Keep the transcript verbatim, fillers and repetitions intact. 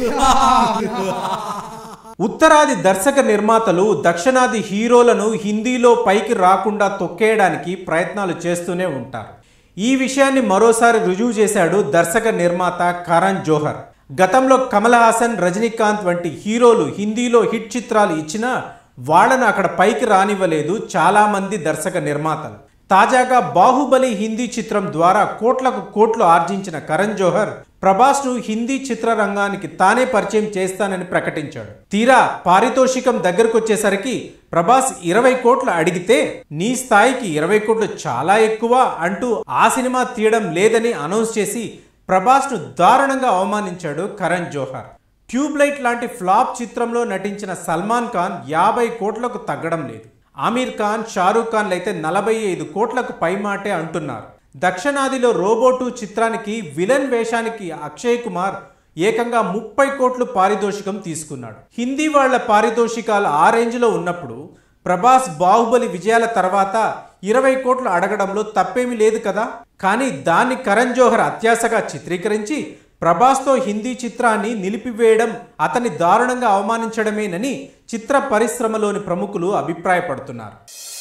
ఉత్తరాది దర్శక నిర్మాతలు దక్షిణాది హీరోలను హిందీలో పైకి రాకుండా తొక్కేయడానికి ప్రయత్నాలు చేస్తూనే ఉంటారు. ఈ విషయాన్ని మరోసారి రుజువు చేశాడు దర్శక నిర్మాత కరణ్ జోహర్. గతంలో కమల్ హాసన్, రజనీకాంత్ వంటి హీరోలు హిందీలో హిట్ చిత్రాలు ఇచ్చినా వాళ్లను అక్కడ పైకి రానివ్వలేదు చాలా మంది దర్శక నిర్మాతలు. తాజాగా బాహుబలి హిందీ చిత్రం ద్వారా కోట్లకు కోట్లు ఆర్జించిన కరణ్ జోహర్ ప్రభాస్ ను హిందీ చిత్రరంగానికి తానే పరిచయం చేస్తానని ప్రకటించాడు. తీరా పారితోషికం దగ్గరకు వచ్చేసరికి ప్రభాస్ ఇరవై కోట్లు అడిగితే నీ స్థాయికి ఇరవై కోట్లు చాలా ఎక్కువ అంటూ ఆ సినిమా తీయడం లేదని అనౌన్స్ చేసి ప్రభాస్ ను దారుణంగా అవమానించాడు కరణ్ జోహర్. ట్యూబ్లైట్ లాంటి ఫ్లాప్ చిత్రంలో నటించిన సల్మాన్ ఖాన్ యాభై కోట్లకు తగ్గడం లేదు. ఆమీర్ ఖాన్, షారూక్ ఖాన్ అయితే నలభై ఐదు కోట్లకు పైమాటే అంటున్నారు. దక్షిణాదిలో రోబో టూ చిత్రానికి విలన్ వేషానికి అక్షయ్ కుమార్ ఏకంగా ముప్పై కోట్లు పారితోషికం తీసుకున్నాడు. హిందీ వాళ్ల పారితోషికాలు ఆ రేంజ్లో ఉన్నప్పుడు ప్రభాస్ బాహుబలి విజయాల తర్వాత ఇరవై కోట్లు అడగడంలో తప్పేమీ లేదు కదా. కానీ దాన్ని కరణ్ జోహర్ అత్యాశగా చిత్రీకరించి ప్రభాస్తో హిందీ చిత్రాన్ని నిలిపివేయడం అతన్ని దారుణంగా అవమానించడమేనని చిత్ర పరిశ్రమలోని ప్రముఖులు అభిప్రాయపడుతున్నారు.